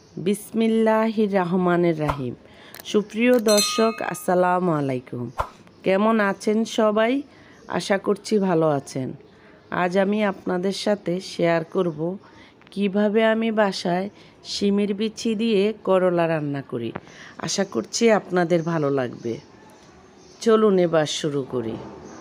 বিসমিল্লাহির রহমানির রহিম। সুপ্রিয় দর্শক, আসসালামু আলাইকুম। কেমন আছেন সবাই? আশা করছি ভালো আছেন। আজ আমি আপনাদের সাথে শেয়ার করব কিভাবে আমি বাসায় শিমের বিচি দিয়ে করলা রান্না করি। আশা করছি আপনাদের ভালো লাগবে। চলুন এবার শুরু করি।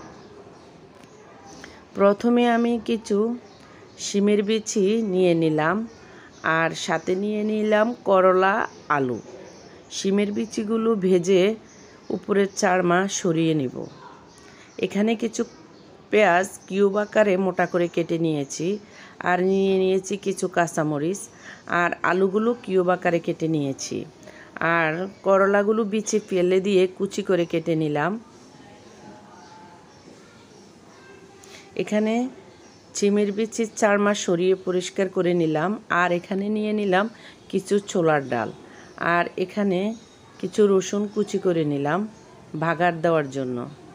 প্রথমে আমি কিছু শিমের বিচি নিয়ে নিলাম আর সাথে নিয়ে নিলাম করলা, আলু। শিমের বিচিগুলো ভেজে উপরের চারমা সরিয়ে নিব। এখানে কিছু পেঁয়াজ কিউব আকারে মোটা করে কেটে নিয়েছি, আর নিয়ে নিয়েছি কিছু কাঁচামরিচ, আর আলুগুলো কিউব আকারে কেটে নিয়েছি, আর করলাগুলো বিচি ফেলে দিয়ে কুচি করে কেটে নিলাম। এখানে শিমের বিচির চারমা সরিয়ে পরিষ্কার করে নিলাম, আর এখানে নিয়ে নিলাম কিছু ছোলার ডাল, আর এখানে কিছু রসুন কুচি করে নিলাম ভাগার দেওয়ার জন্য।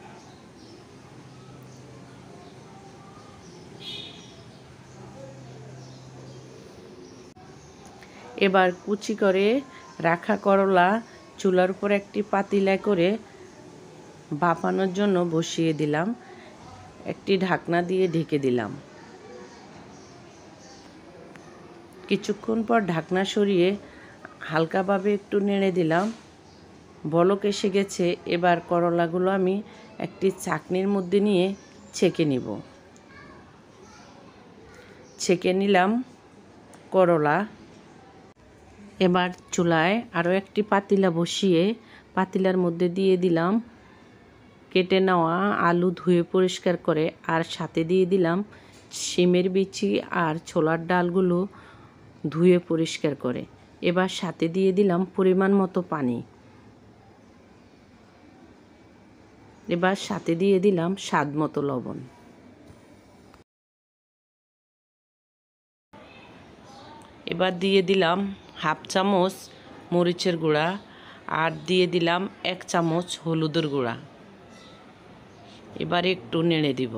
এবার কুচি করে রাখা করলা চুলার উপর একটি পাতিলা করে ভাপানোর জন্য বসিয়ে দিলাম। একটি ঢাকনা দিয়ে ঢেকে দিলাম। কিছুক্ষণ পর ঢাকনা সরিয়ে হালকাভাবে একটু নেড়ে দিলাম। বলক এসে গেছে। এবার করলাগুলো আমি একটি চাকনির মধ্যে নিয়ে ছেঁকে নিব। ছেঁকে নিলাম করলা। এবার চুলায় আরও একটি পাতিলা বসিয়ে পাতিলার মধ্যে দিয়ে দিলাম কেটে নেওয়া আলু ধুয়ে পরিষ্কার করে, আর সাথে দিয়ে দিলাম শিমের বিচি আর ছোলার ডালগুলো ধুয়ে পরিষ্কার করে। এবার সাথে দিয়ে দিলাম পরিমাণ মতো পানি। এবার সাথে দিয়ে দিলাম স্বাদ মতো লবণ। এবার দিয়ে দিলাম হাফ চামচ মরিচের গুঁড়া, আর দিয়ে দিলাম 1 চামচ হলুদের গুঁড়া। এবার একটু নেড়ে দিব।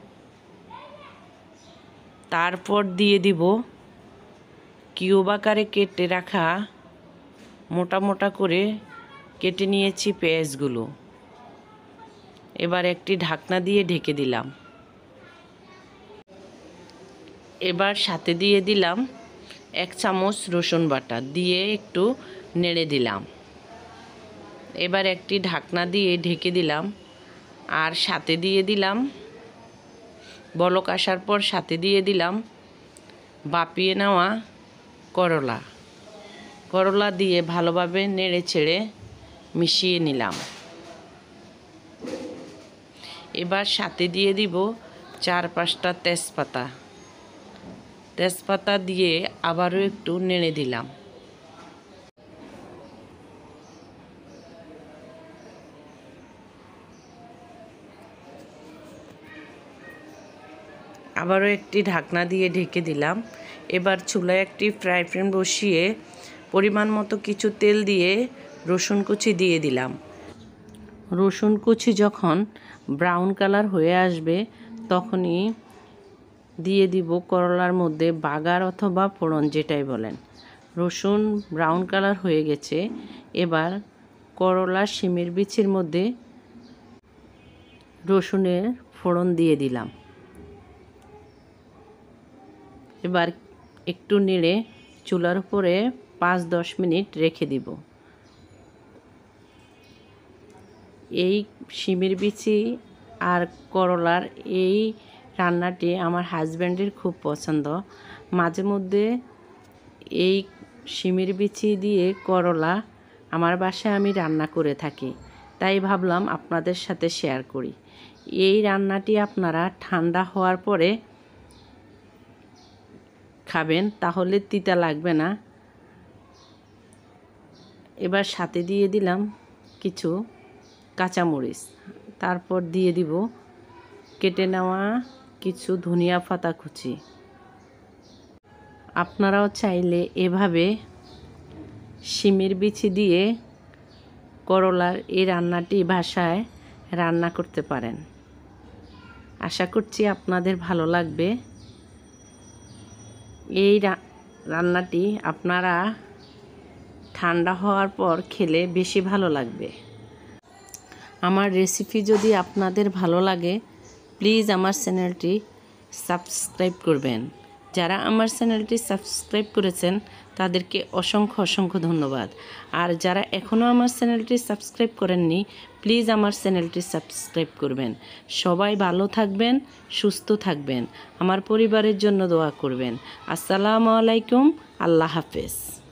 তারপর দিয়ে দিব কিউব আকারে কেটে রাখা মোটা মোটা করে কেটে নিয়েছি পেঁয়াজগুলো। এবার একটি ঢাকনা দিয়ে ঢেকে দিলাম। এবার সাথে দিয়ে দিলাম 1 চামচ রসুন বাটা, দিয়ে একটু নেড়ে দিলাম। এবার একটি ঢাকনা দিয়ে ঢেকে দিলাম, আর সাথে দিয়ে দিলাম বলক আসার পর সাথে দিয়ে দিলাম ভাপিয়ে নেওয়া করলা দিয়ে ভালোভাবে নেড়ে ছেড়ে মিশিয়ে নিলাম। এবার সাথে দিয়ে দিব 4-5টা তেজপাতা দিয়ে আবারও একটু নেড়ে দিলাম। আবারও একটি ঢাকনা দিয়ে ঢেকে দিলাম। এবার চুলায় একটি ফ্রাই প্যান বসিয়ে পরিমাণ মতো কিছু তেল দিয়ে রসুন কুচি দিয়ে দিলাম। রসুন কুচি যখন ব্রাউন কালার হয়ে আসবে তখনই দিয়ে দিব করলার মধ্যে বাগার অথবা ফোড়ন, যেটাই বলেন। রসুন ব্রাউন কালার হয়ে গেছে। এবার করলা শিমের বিচির মধ্যে রসুনের ফোড়ন দিয়ে দিলাম। এবার একটু নেড়ে চুলার উপরে 5-10 মিনিট রেখে দিব। এই শিমের বিচি আর করলার এই রান্নাটি আমার হাজব্যান্ডের খুব পছন্দ। মাঝে মধ্যে এই শিমের বিচি দিয়ে করলা আমার বাসায় আমি রান্না করে থাকি, তাই ভাবলাম আপনাদের সাথে শেয়ার করি। এই রান্নাটি আপনারা ঠান্ডা হওয়ার পরে খাবেন, তাহলে তিতা লাগবে না। এবার সাথে দিয়ে দিলাম কিছু কাঁচামরিচ, তারপর দিয়ে দিব কেটে নেওয়া কিছু ধনিয়া পাতা কুচি। আপনারাও চাইলে এভাবে শিমের বিচি দিয়ে করলার এই রান্নাটি বাসায় রান্না করতে পারেন। আশা করছি আপনাদের ভালো লাগবে। এই রান্নাটি আপনারা ঠান্ডা হওয়ার পর খেলে বেশি ভালো লাগবে। আমার রেসিপি যদি আপনাদের ভালো লাগে প্লিজ আমার চ্যানেলটি সাবস্ক্রাইব করবেন। যারা আমার চ্যানেলটি সাবস্ক্রাইব করেছেন তাদেরকে অসংখ্য অসংখ্য ধন্যবাদ। আর যারা এখনও আমার চ্যানেলটি সাবস্ক্রাইব করেননি প্লিজ আমার চ্যানেলটি সাবস্ক্রাইব করবেন। সবাই ভালো থাকবেন, সুস্থ থাকবেন, আমার পরিবারের জন্য দোয়া করবেন। আসসালামু আলাইকুম, আল্লাহ হাফেজ।